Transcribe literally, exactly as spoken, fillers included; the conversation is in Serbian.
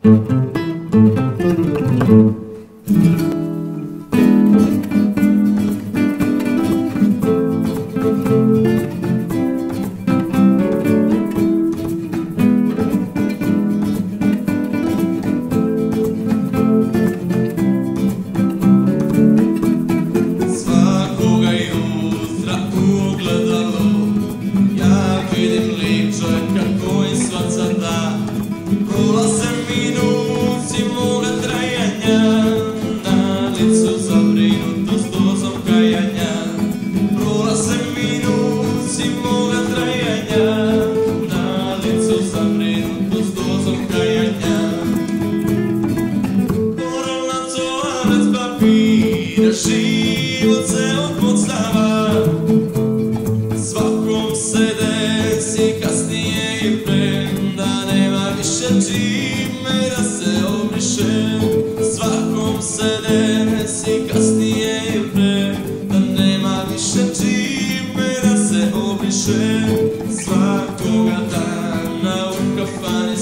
Život se odpocava, svakom se desi kasnije i pre, da nema više čime da se obriše. Svakom se desi kasnije i pre, da nema više čime da se obriše. Svakoga dana u kafani